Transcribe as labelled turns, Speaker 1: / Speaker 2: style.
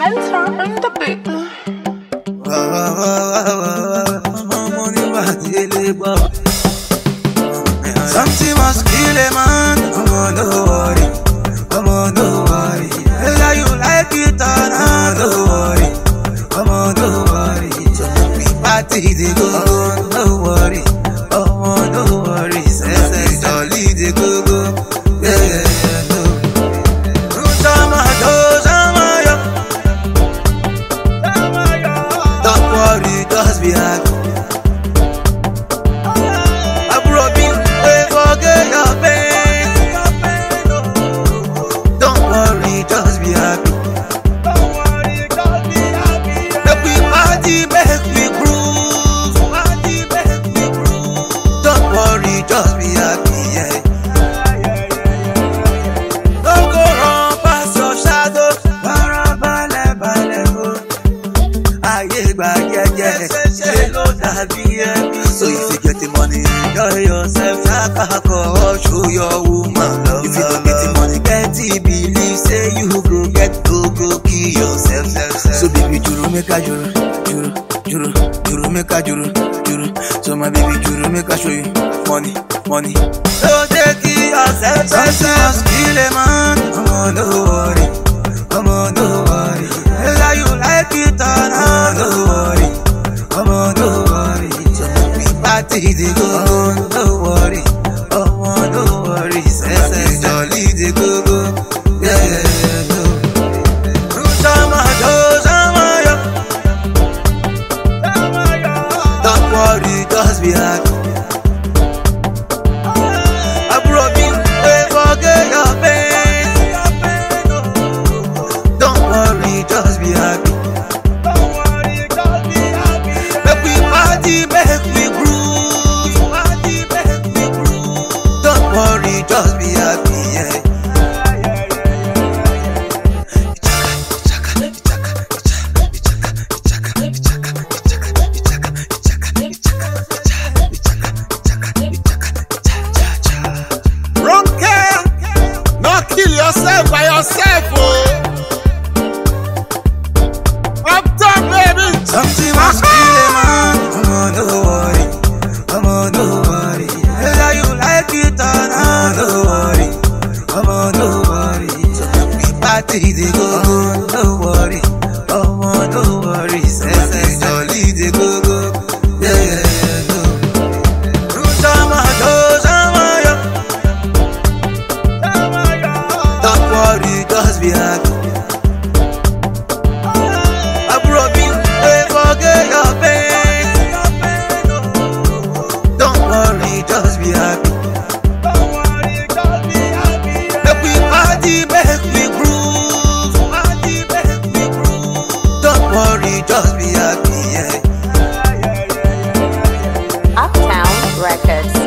Speaker 1: Mentor in the beat.
Speaker 2: Something must kill a man. Come on, don't worry. Come on, don't worry. Whether you like it or not, don't worry. Come on, don't worry. So we party, they go on, don't worry. Come on, don't worry. Say, jolly, they go. Yeah. Don't worry, just be happy. Forget your pain. Don't worry, just be happy. Make we party, make we groove. Don't worry, just be happy. Yeah. Don't go run past your shadow. So if you get the money, enjoy yourself. Show your woman love. If you don't get the money, get it, believe. Say you go get go kill yourself. So baby, juru make a juru make a juru. So my baby, juru make a show you money. So take yourself. Something must kill a man. Come on, don't worry. Come on, don't worry. Whether you like it or not, don't worry. Come on, don't worry. So we party, they go on, don't worry. Come on, don't worry. Say, jolly, they go. Yeah. Don't worry, just be happy. Forget your pain. Don't worry, just be happy. Make we party, make we groove. Don't worry, just be happy. Yeah.
Speaker 3: Yourself by yourself, oh. Up top, baby.
Speaker 2: Something must kill a man. Come on, don't worry. Come on, don't worry. Whether you like it or not, don't worry. Come on, don't worry. So we party, they go on, don't worry. Come on, don't worry. Say, jolly, they go. Yeah. Just be happy. Forget your pain. Don't worry, just be happy. Make we party, make we groove. Don't worry, just be happy. Yeah.
Speaker 4: Uptown Records.